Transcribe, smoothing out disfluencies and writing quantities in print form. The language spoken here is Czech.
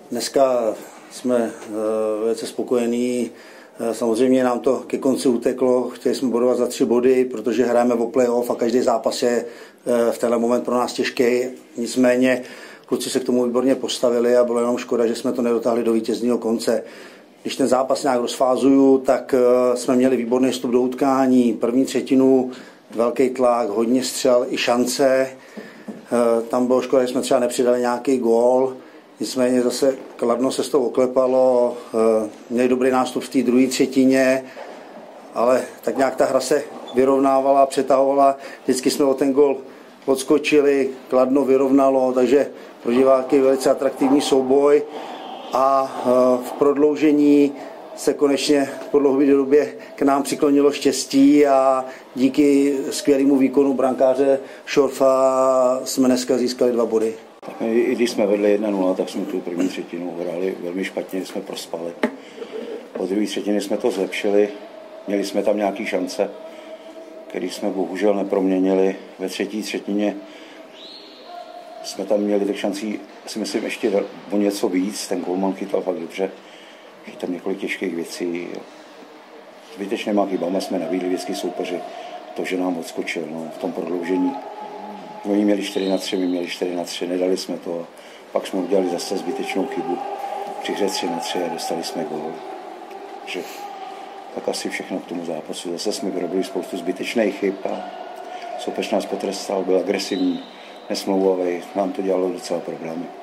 Dneska jsme velice spokojení. Samozřejmě nám to ke konci uteklo, chtěli jsme bodovat za 3 body, protože hrajeme o playoff a každý zápas je v tenhle moment pro nás těžký. Nicméně kluci se k tomu výborně postavili a bylo jenom škoda, že jsme to nedotáhli do vítězného konce. Když ten zápas nějak rozfázuju, tak jsme měli výborný vstup do utkání. První třetinu, velký tlak, hodně střel i šance. Tam bylo škoda, že jsme třeba nepřidali nějaký gól. Nicméně zase Kladno se s toho oklepalo, měli dobrý nástup v té druhé třetině, ale tak nějak ta hra se vyrovnávala, přetahovala. Vždycky jsme o ten gól odskočili, Kladno vyrovnalo, takže pro diváky velice atraktivní souboj. A v prodloužení se konečně po dlouhé době k nám přiklonilo štěstí a díky skvělému výkonu brankáře Šorfa jsme dneska získali 2 body. I když jsme vedli 1-0, tak jsme tu první třetinu hráli velmi špatně, jsme prospali. Po druhé třetině jsme to zlepšili, měli jsme tam nějaké šance, které jsme bohužel neproměnili. Ve třetí třetině jsme tam měli těch šancí, si myslím, ještě o něco víc. Ten golman chytal fakt dobře, chytal několik těžkých věcí. Zbytečnýma chybama jsme nabídli vždycky soupeři to, že nám odskočil v tom prodloužení. Oni měli 4-3, my měli 4-3, nedali jsme to. Pak jsme udělali zase zbytečnou chybu. Při hře 3-3 a dostali jsme gól. Takže tak asi všechno k tomu zápasu. Zase jsme vyrobili spoustu zbytečných chyb a soupeř nás potrestal, byl agresivní, nesmlouvavý, nám to dělalo docela problémy.